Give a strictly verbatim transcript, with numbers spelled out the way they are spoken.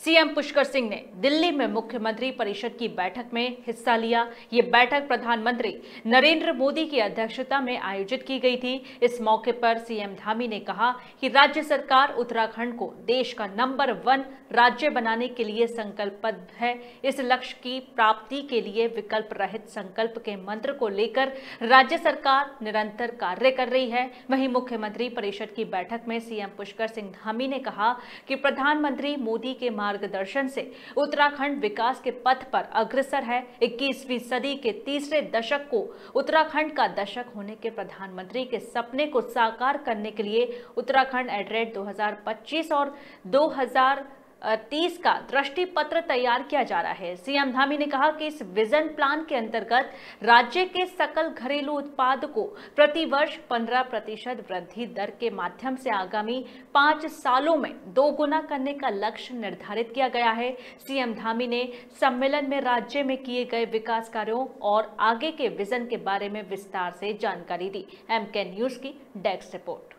CM Pushkar Singh ने दिल्ली में मुख्यमंत्री परिषद की बैठक में हिस्सा लिया। ये बैठक प्रधानमंत्री नरेंद्र मोदी की अध्यक्षता में आयोजित की गई थी। इस मौके पर सीएम धामी ने कहा कि राज्य सरकार उत्तराखंड को देश का नंबर वन राज्य बनाने के लिए संकल्पबद्ध है। इस लक्ष्य की प्राप्ति के लिए विकल्प रहित संकल्प के मंत्र को लेकर राज्य सरकार निरंतर कार्य कर रही है। वहीं मुख्यमंत्री परिषद की बैठक में सीएम पुष्कर सिंह धामी ने कहा कि प्रधानमंत्री मोदी के मार्गदर्शन से उत्तराखंड विकास के पथ पर अग्रसर है। इक्कीसवीं सदी के तीसरे दशक को उत्तराखंड का दशक होने के प्रधानमंत्री के सपने को साकार करने के लिए उत्तराखंड एट रेट दो हजार पच्चीस और दो हजार तीस का दृष्टि पत्र तैयार किया जा रहा है। सीएम धामी ने कहा कि इस विजन प्लान के अंतर्गत राज्य के सकल घरेलू उत्पाद को प्रति वर्ष पंद्रह प्रतिशत वृद्धि दर के माध्यम से आगामी पांच सालों में दो गुना करने का लक्ष्य निर्धारित किया गया है। सीएम धामी ने सम्मेलन में राज्य में किए गए विकास कार्यों और आगे के विजन के बारे में विस्तार से जानकारी दी। एम के न्यूज की डेस्क रिपोर्ट।